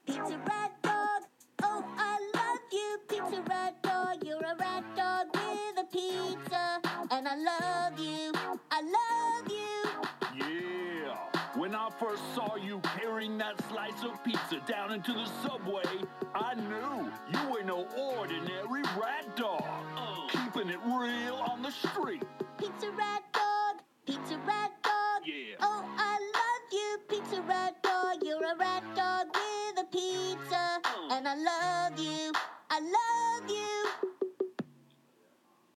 Pizza rat dog. Oh, I love you, pizza rat dog. You're a rat dog with a pizza, and I love you. I love you. Yeah. When I first saw you carrying that slice of pizza down into the subway, I knew you were no ordinary rat dog. Keeping it real on the street. Pizza rat dog. Pizza rat dog. Yeah. Oh, I love you, pizza rat dog. You're a rat dog with a pizza, and I love you. I love you.